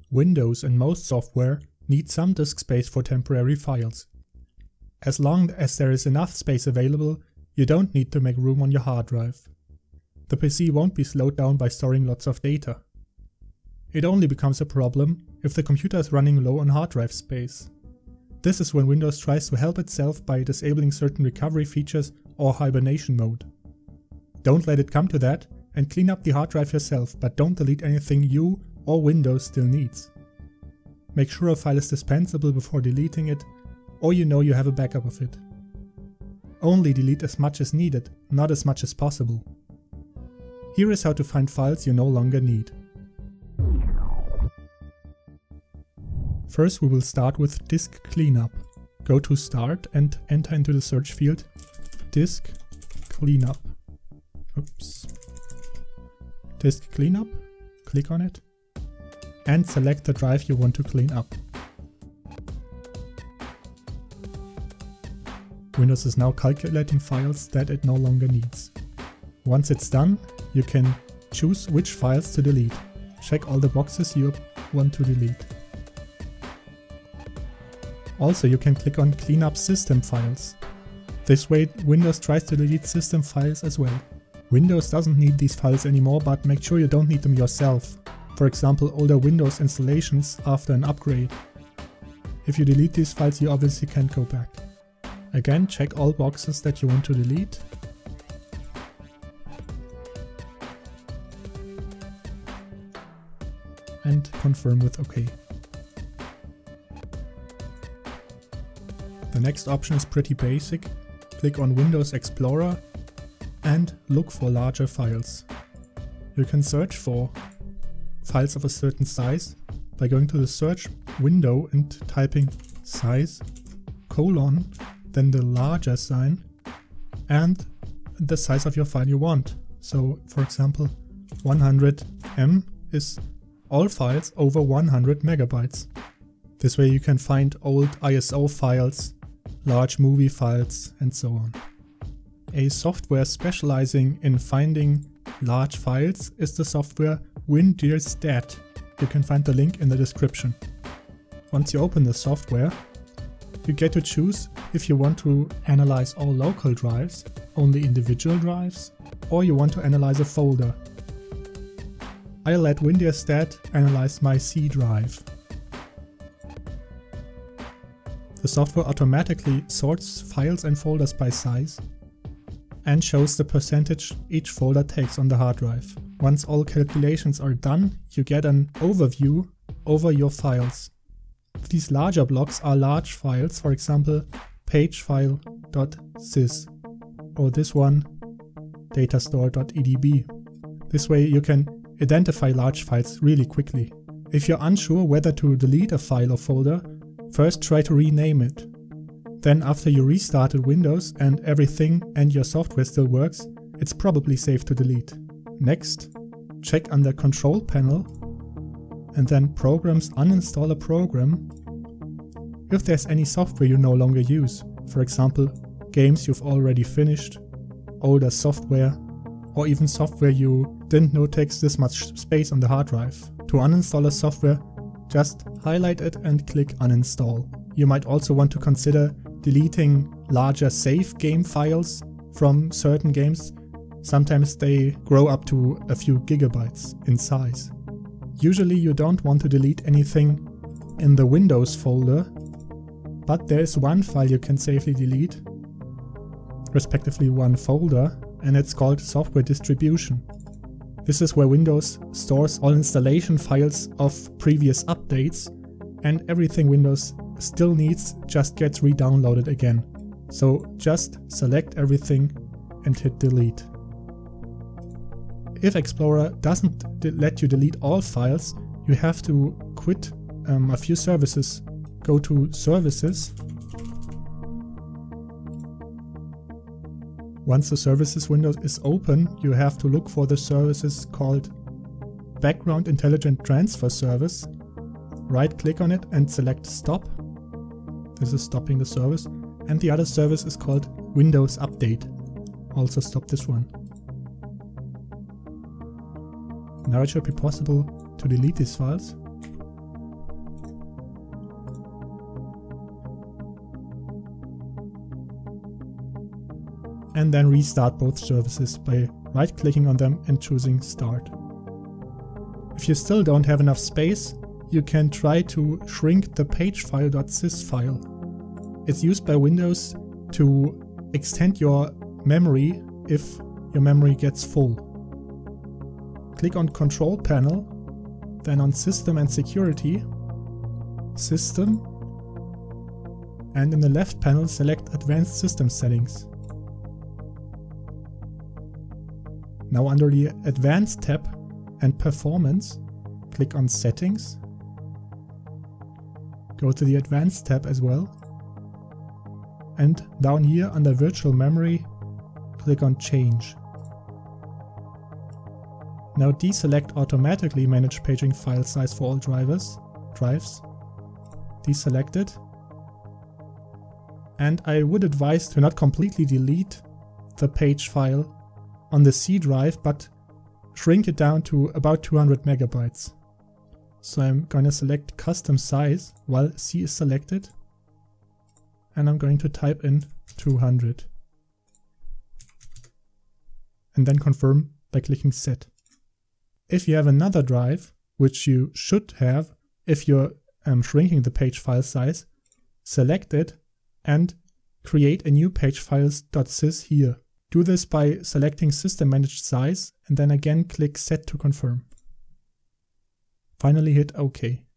Windows and most software need some disk space for temporary files. As long as there is enough space available, you don't need to make room on your hard drive. The PC won't be slowed down by storing lots of data. It only becomes a problem if the computer is running low on hard drive space. This is when Windows tries to help itself by disabling certain recovery features or hibernation mode. Don't let it come to that and clean up the hard drive yourself, but don't delete anything you or Windows still needs. Make sure a file is dispensable before deleting it, or you know you have a backup of it. Only delete as much as needed, not as much as possible. Here is how to find files you no longer need. First we will start with disk cleanup. Go to Start and enter into the search field disk cleanup. Disk cleanup, click on it and select the drive you want to clean up. Windows is now calculating files that it no longer needs. Once it's done, you can choose which files to delete. Check all the boxes you want to delete. Also, you can click on Clean up system files. This way Windows tries to delete system files as well. Windows doesn't need these files anymore, but make sure you don't need them yourself. For example, older Windows installations after an upgrade. If you delete these files, you obviously can't go back. Again, check all boxes that you want to delete. And confirm with OK. The next option is pretty basic. Click on Windows Explorer and look for larger files. You can search for files of a certain size by going to the search window and typing size, then the larger sign and the size of your file you want. So for example, 100 M is all files over 100 megabytes. This way you can find old ISO files, large movie files and so on. A software specializing in finding large files is the software WinDirStat. You can find the link in the description. Once you open the software, you get to choose if you want to analyze all local drives, only individual drives, or you want to analyze a folder. I'll let WinDirStat analyze my C drive. The software automatically sorts files and folders by size and shows the percentage each folder takes on the hard drive. Once all calculations are done, you get an overview over your files. These larger blocks are large files, for example pagefile.sys or this one datastore.edb. This way you can identify large files really quickly. If you're unsure whether to delete a file or folder, first try to rename it. Then after you restarted Windows and everything and your software still works, it's probably safe to delete. Next, check under Control Panel and then Programs, uninstall a program if there's any software you no longer use. For example, games you've already finished, older software, or even software you didn't know takes this much space on the hard drive. To uninstall a software, just highlight it and click Uninstall. You might also want to consider deleting larger save game files from certain games. Sometimes they grow up to a few gigabytes in size. Usually you don't want to delete anything in the Windows folder, but there is one file you can safely delete, respectively one folder, and it's called Software Distribution. This is where Windows stores all installation files of previous updates, and everything Windows still needs just gets re-downloaded again. So just select everything and hit delete. If Explorer doesn't let you delete all files, you have to quit a few services. Go to Services. Once the Services window is open, you have to look for the services called Background Intelligent Transfer Service. Right-click on it and select Stop. This is stopping the service. And the other service is called Windows Update. Also stop this one. Now it should be possible to delete these files. and then restart both services by right-clicking on them and choosing Start. If you still don't have enough space, you can try to shrink the pagefile.sys file. It's used by Windows to extend your memory if your memory gets full. Click on Control Panel, then on System and Security, System, and in the left panel select Advanced System Settings. Now under the Advanced tab and Performance, click on Settings, go to the Advanced tab as well, and down here under Virtual Memory, click on Change. Now deselect Automatically Manage Paging File Size for all drives. Deselect it. And I would advise to not completely delete the page file on the C drive, but shrink it down to about 200 megabytes. So I'm going to select Custom Size while C is selected, and I'm going to type in 200. And then confirm by clicking Set. If you have another drive, which you should have if you're shrinking the page file size, select it and create a new pagefiles.sys here. Do this by selecting System Managed Size and then again click Set to confirm. Finally hit OK.